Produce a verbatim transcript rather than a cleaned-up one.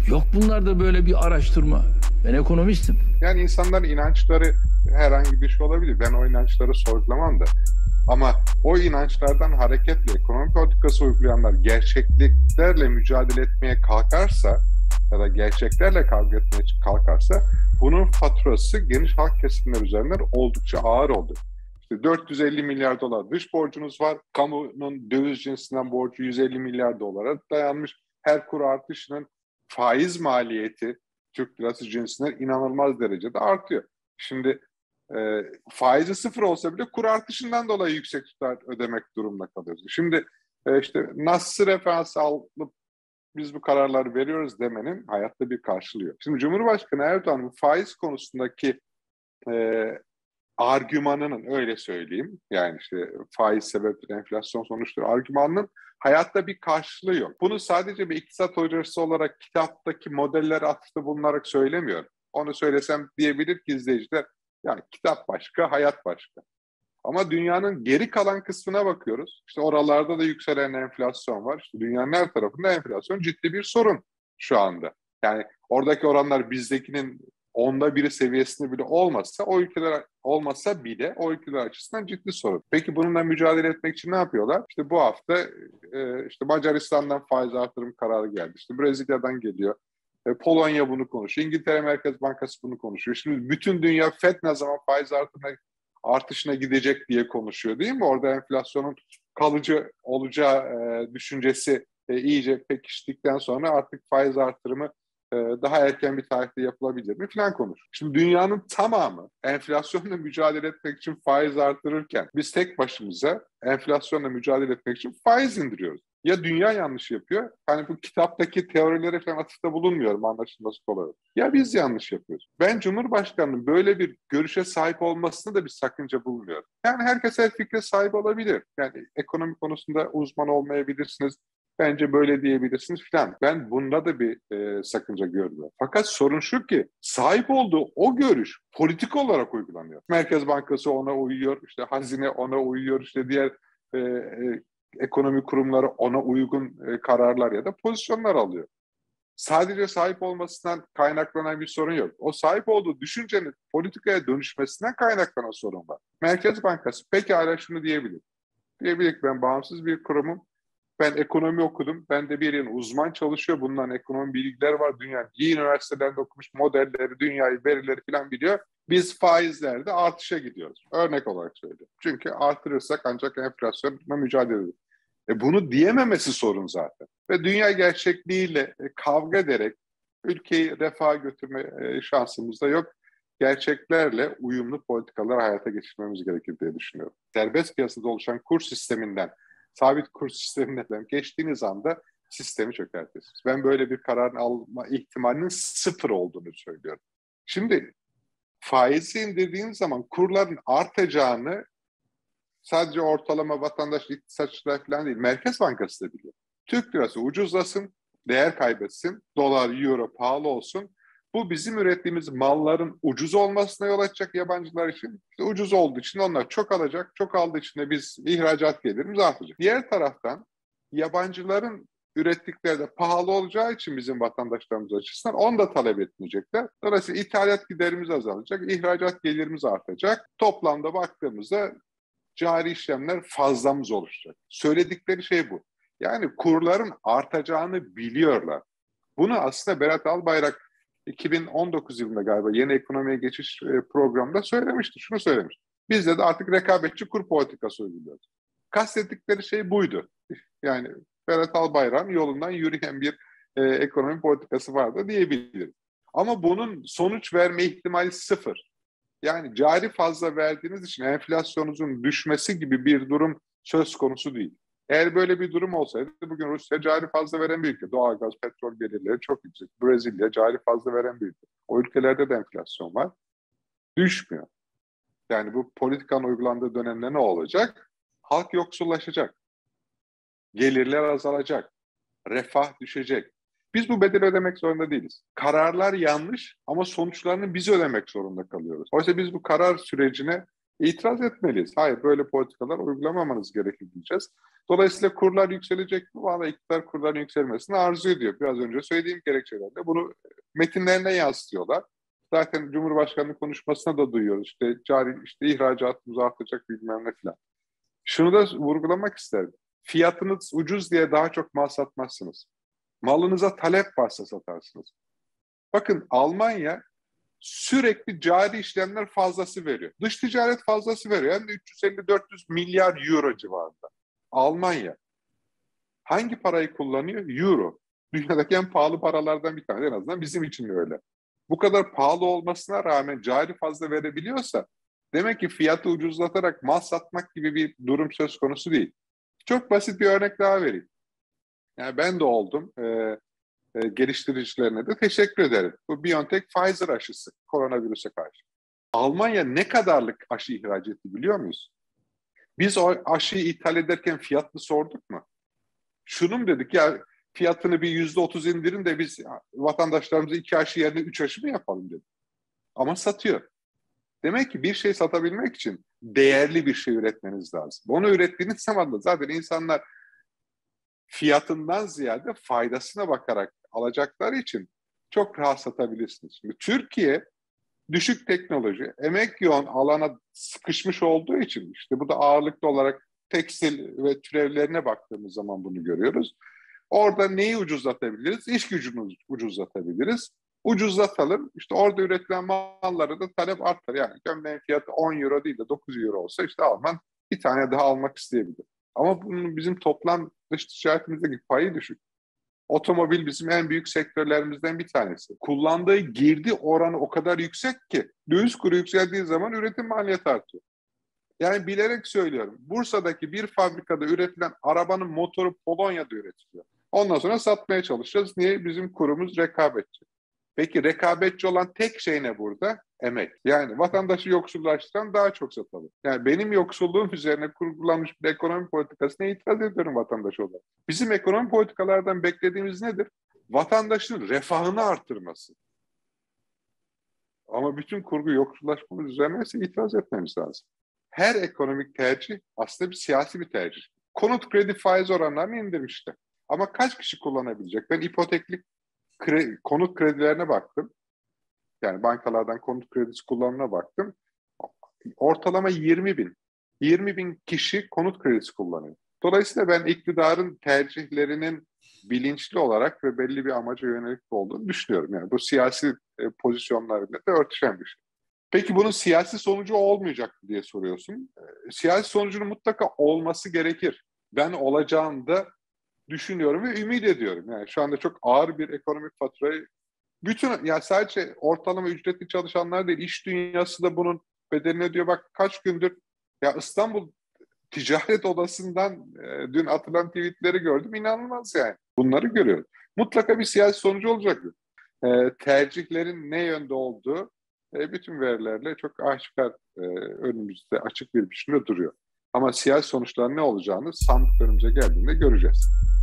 Yok bunlarda böyle bir araştırma. Ben ekonomistim. Yani insanların inançları herhangi bir şey olabilir. Ben o inançları sorgulamam da. Ama o inançlardan hareketle ekonomi politikası uygulayanlar gerçekliklerle mücadele etmeye kalkarsa ya da gerçeklerle kavga etmeye kalkarsa bunun faturası geniş halk kesimler üzerinden oldukça ağır oldu. İşte dört yüz elli milyar dolar dış borcunuz var. Kamunun döviz cinsinden borcu yüz elli milyar dolara dayanmış. Her kur artışının faiz maliyeti Türk lirası cinsinden inanılmaz derecede artıyor. Şimdi e, faizi sıfır olsa bile kur artışından dolayı yüksek tutar ödemek durumunda kalıyoruz. Şimdi e, işte nasıl referans alıp biz bu kararları veriyoruz demenin hayatta bir karşılığı yok. Şimdi Cumhurbaşkanı Erdoğan bu faiz konusundaki e, argümanının, öyle söyleyeyim, yani işte faiz sebeptir, enflasyon sonuçtur argümanının hayatta bir karşılığı yok. Bunu sadece bir iktisat hocası olarak kitaptaki modeller atıfta bulunarak söylemiyorum. Onu söylesem diyebilir ki izleyiciler, yani kitap başka, hayat başka. Ama dünyanın geri kalan kısmına bakıyoruz. İşte oralarda da yükselen enflasyon var. İşte dünyanın her tarafında enflasyon ciddi bir sorun şu anda. Yani oradaki oranlar bizdekinin onda biri seviyesinde bile olmazsa, o ülkeler olmasa bile o ülkeler açısından ciddi sorun. Peki bununla mücadele etmek için ne yapıyorlar? İşte bu hafta e, işte Macaristan'dan faiz artırım kararı geldi. İşte Brezilya'dan geliyor. E, Polonya bunu konuşuyor. İngiltere Merkez Bankası bunu konuşuyor. Şimdi bütün dünya F E D ne zaman faiz artırmaya artışına gidecek diye konuşuyor, değil mi? Orada enflasyonun kalıcı olacağı e, düşüncesi e, iyice pekiştikten sonra artık faiz artırımı e, daha erken bir tarihte yapılabilir mi falan konuşuyor. Şimdi dünyanın tamamı enflasyonla mücadele etmek için faiz artırırken biz tek başımıza enflasyonla mücadele etmek için faiz indiriyoruz. Ya dünya yanlış yapıyor, hani bu kitaptaki teorilere falan atıfta bulunmuyorum anlaşılması kolay olur. Ya biz yanlış yapıyoruz. Ben Cumhurbaşkanı'nın böyle bir görüşe sahip olmasına da bir sakınca bulmuyorum. Yani herkes her fikre sahip olabilir. Yani ekonomi konusunda uzman olmayabilirsiniz. Bence böyle diyebilirsiniz falan. Ben bunda da bir e, sakınca görmüyorum. Fakat sorun şu ki sahip olduğu o görüş politik olarak uygulanıyor. Merkez Bankası ona uyuyor, işte hazine ona uyuyor, işte diğer e, e, ekonomi kurumları ona uygun e, kararlar ya da pozisyonlar alıyor. Sadece sahip olmasından kaynaklanan bir sorun yok. O sahip olduğu düşüncenin politikaya dönüşmesinden kaynaklanan sorun var. Merkez Bankası pekala şunu diyebilir. Diyebilir ki ben bağımsız bir kurumum. Ben ekonomi okudum. Ben de bir yerin uzman çalışıyor. Bundan ekonomi bilgiler var. Dünyanın iyi üniversitelerinde okumuş, modelleri, dünyayı, verileri falan biliyor. Biz faizlerde artışa gidiyoruz. Örnek olarak söylüyorum. Çünkü artırırsak ancak enflasyonla mücadele ediyoruz. E bunu diyememesi sorun zaten. Ve dünya gerçekliğiyle e, kavga ederek ülkeyi refaha götürme e, şansımız da yok. Gerçeklerle uyumlu politikalar hayata geçirmemiz gerekir diye düşünüyorum. Serbest piyasada oluşan kur sisteminden sabit kur sisteminden geçtiğiniz anda sistemi çökertirsiniz. Ben böyle bir kararın alma ihtimalinin sıfır olduğunu söylüyorum. Şimdi faizi indirdiğiniz zaman kurların artacağını sadece ortalama vatandaş, iktisatçılar falan değil, Merkez Bankası da biliyor. Türk lirası ucuzlasın, değer kaybetsin, dolar, euro pahalı olsun. Bu bizim ürettiğimiz malların ucuz olmasına yol açacak yabancılar için. İşte ucuz olduğu için onlar çok alacak, çok aldığı için de biz ihracat gelirimiz artacak. Diğer taraftan yabancıların ürettikleri de pahalı olacağı için bizim vatandaşlarımız açısından onu da talep etmeyecekler. Dolayısıyla ithalat giderimiz azalacak, ihracat gelirimiz artacak. Toplamda baktığımızda cari işlemler fazlamız oluşacak. Söyledikleri şey bu. Yani kurların artacağını biliyorlar. Bunu aslında Berat Albayrak iki bin on dokuz yılında galiba yeni ekonomiye geçiş programında söylemişti. Şunu söylemiş. Bizde de artık rekabetçi kur politikası uyguluyoruz. Kastettikleri şey buydu. Yani Berat Albayrak'ın yolundan yürüyen bir e, ekonomi politikası vardı diyebiliriz. Ama bunun sonuç verme ihtimali sıfır. Yani cari fazla verdiğiniz için enflasyonunuzun düşmesi gibi bir durum söz konusu değil. Eğer böyle bir durum olsaydı bugün Rusya cari fazla veren bir ülke. Doğalgaz, petrol gelirleri çok yüksek. Brezilya cari fazla veren bir ülke. O ülkelerde de enflasyon var. Düşmüyor. Yani bu politikanın uygulandığı dönemde ne olacak? Halk yoksullaşacak. Gelirler azalacak. Refah düşecek. Biz bu bedeli ödemek zorunda değiliz. Kararlar yanlış ama sonuçlarını biz ödemek zorunda kalıyoruz. Oysa biz bu karar sürecine İtiraz etmeliyiz. Hayır, böyle politikalar uygulamamanız gerekir diyeceğiz. Dolayısıyla kurlar yükselecek mi? Valla iktidar kurların yükselmesini arzu ediyor. Biraz önce söylediğim gerekçelerle bunu metinlerine yansıtıyorlar. Zaten Cumhurbaşkanlığı konuşmasına da duyuyoruz. İşte cari işte ihracatımız artacak bilmem ne falan. Şunu da vurgulamak isterim. Fiyatınız ucuz diye daha çok mal satmazsınız. Malınıza talep varsa satarsınız. Bakın Almanya sürekli cari işlemler fazlası veriyor. Dış ticaret fazlası veriyor. Hem de üç yüz elli dört yüz milyar euro civarında. Almanya hangi parayı kullanıyor? Euro. Dünyadaki en pahalı paralardan bir tanesi. En azından bizim için öyle. Bu kadar pahalı olmasına rağmen cari fazla verebiliyorsa demek ki fiyatı ucuzlatarak mal satmak gibi bir durum söz konusu değil. Çok basit bir örnek daha vereyim. Yani ben de oldum. Ee, e, geliştiricilerine de teşekkür ederim. Bu BioNTech Pfizer aşısı koronavirüse karşı. Almanya ne kadarlık aşı ihraç etti biliyor muyuz? Biz o aşıyı ithal ederken fiyatını sorduk mu? Şunu mu dedik ya, fiyatını bir yüzde otuz indirin de biz vatandaşlarımıza iki aşı yerine üç aşı mı yapalım dedik. Ama satıyor. Demek ki bir şey satabilmek için değerli bir şey üretmeniz lazım. Onu ürettiğiniz zaman da zaten insanlar fiyatından ziyade faydasına bakarak alacakları için çok rahat satabilirsiniz. Şimdi Türkiye düşük teknoloji, emek yoğun alana sıkışmış olduğu için işte bu da ağırlıklı olarak tekstil ve türevlerine baktığımız zaman bunu görüyoruz. Orada neyi ucuzlatabiliriz? İş gücünü ucuzlatabiliriz. Ucuzlatalım. İşte orada üretilen mallara da talep artar. Yani gömleğin fiyatı on euro değil de dokuz euro olsa işte Alman bir tane daha almak isteyebilir. Ama bunun bizim toplam dış ticaretimizdeki payı düşük. Otomobil bizim en büyük sektörlerimizden bir tanesi. Kullandığı girdi oranı o kadar yüksek ki döviz kuru yükseldiği zaman üretim maliyeti artıyor. Yani bilerek söylüyorum. Bursa'daki bir fabrikada üretilen arabanın motoru Polonya'da üretiliyor. Ondan sonra satmaya çalışacağız. Niye? Bizim kurumuz rekabetçi. Peki rekabetçi olan tek şey ne burada? Emek. Yani vatandaşı yoksullaştıran daha çok satalım. Yani benim yoksulluğum üzerine kurgulanmış bir ekonomi politikasına itiraz ediyorum vatandaş olarak. Bizim ekonomi politikalardan beklediğimiz nedir? Vatandaşın refahını artırması. Ama bütün kurgu yoksullaşmamız üzerine ise itiraz etmemiz lazım. Her ekonomik tercih aslında bir siyasi bir tercih. Konut kredi faiz oranlarını indirmişti. Ama kaç kişi kullanabilecek? Ben ipoteklik kredi, konut kredilerine baktım. Yani bankalardan konut kredisi kullanımına baktım. Ortalama yirmi bin. yirmi bin kişi konut kredisi kullanıyor. Dolayısıyla ben iktidarın tercihlerinin bilinçli olarak ve belli bir amaca yönelik olduğunu düşünüyorum. Yani bu siyasi e, pozisyonlarıyla da örtüşen bir şey. Peki bunun siyasi sonucu olmayacak mı diye soruyorsun. E, siyasi sonucunun mutlaka olması gerekir. Ben olacağını da düşünüyorum ve ümit ediyorum. Yani şu anda çok ağır bir ekonomik faturayı bütün, ya sadece ortalama ücretli çalışanlar değil, iş dünyası da bunun bedelini ödüyor. Bak kaç gündür ya İstanbul Ticaret Odası'ndan e, dün atılan tweetleri gördüm. İnanılmaz yani. Bunları görüyorum. Mutlaka bir siyasi sonucu olacak. E, tercihlerin ne yönde olduğu e, bütün verilerle çok aşikar e, önümüzde açık bir biçimde duruyor. Ama siyasi sonuçlar ne olacağını sandık önümüze geldiğinde göreceğiz.